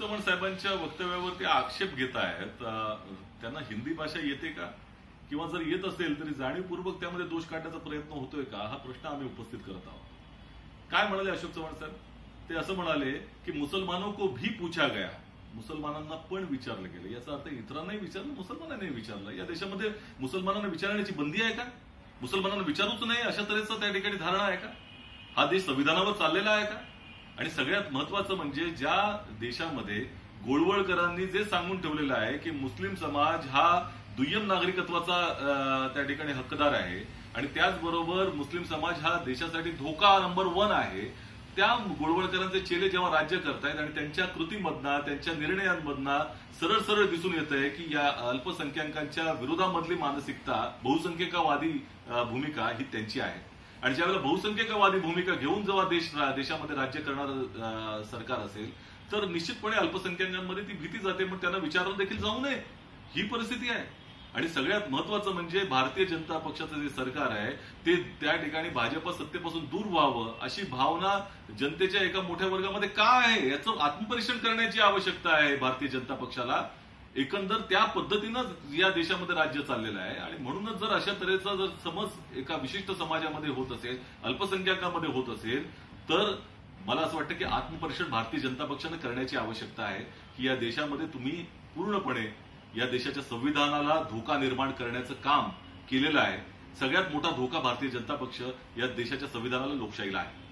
चव्हाण साहेबांच्या वक्तव्यावरती आक्षेप घेत आहेत. त्यांना हिंदी भाषा येते का, किंवा जर येत असेल तरी जाणीवपूर्वक त्यामध्ये दोष काढण्याचा प्रयत्न होतोय का, हा प्रश्न आम्ही उपस्थित करत आहोत. काय म्हणाले अशोक चव्हाण साहेब? ते असं म्हणाले की मुसलमानों को भी पूछा गया, मुसलमानांना पण विचारलं गेलं. याचा अर्थ इतरांनाही विचारलं, मुसलमानांनाही विचारलं. या देशामध्ये मुसलमानांना विचारण्याची बंदी आहे का? मुसलमानांना विचारूच नाही अशा तऱ्हेचं त्या ठिकाणी धारणा आहे का? हा देश संविधानावर चाललेला आहे का? आणि सगळ्यात महत्वाचं म्हणजे ज्या देशामध्ये गोळवळकरांनी जे सांगून ठेवलेलं आहे की मुस्लिम समाज हा दुय्यम नागरिकत्वाचा त्या ठिकाणी हक्कदार आहे आणि त्याचबरोबर मुस्लिम समाज हा देशासाठी धोका नंबर 1 आहे, त्या गोळवळकरांचे चेले जेव्हा राज्य करतायत आणि त्यांच्या कृतीमधनं त्यांच्या निर्णयांमधनं सरळ सरळ दिसून येत आहे की या अल्पसंख्याकांच्या विरोधामधली मानसिकता, बहुसंख्यकवादी भूमिका ही त्यांची आहे. आणि ज्यावेळेला बहुसंख्यकवादी भूमिका घेऊन जेव्हा देशामध्ये राज्य करणारं सरकार असेल तर निश्चितपणे अल्पसंख्याकांमध्ये ती भीती जाते, मग त्यांना विचारलं देखील जाऊ नये, ही परिस्थिती आहे. आणि सगळ्यात महत्वाचं म्हणजे भारतीय जनता पक्षाचं जे सरकार आहे ते त्या ठिकाणी भाजप सत्तेपासून दूर व्हावं अशी भावना जनतेच्या एका मोठ्या वर्गामध्ये का आहे याचं आत्मपरीक्षण करण्याची आवश्यकता आहे भारतीय जनता पक्षाला. एकंदर त्या पद्धतीनं या देशामध्ये राज्य चाललेलं आहे आणि म्हणूनच जर अशा तऱ्हेचा जर समज एका विशिष्ट समाजामध्ये होत असेल, अल्पसंख्याकांमध्ये होत असेल, तर मला असं वाटतं की आत्मपरीक्षण भारतीय जनता पक्षाने करण्याची आवश्यकता आहे की या देशामध्ये तुम्ही पूर्णपणे या देशाच्या संविधानाला धोका निर्माण करण्याचं काम केलेलं आहे. सगळ्यात मोठा धोका भारतीय जनता पक्ष या देशाच्या संविधानाला, लोकशाहीला आहे.